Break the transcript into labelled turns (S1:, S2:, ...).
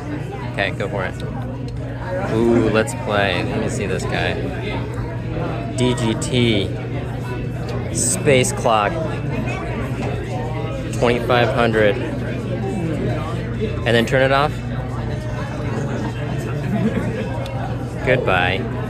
S1: Okay, go for it. Ooh, let's play. Let me see this guy. DGT. Space clock. 2500. And then turn it off. Goodbye.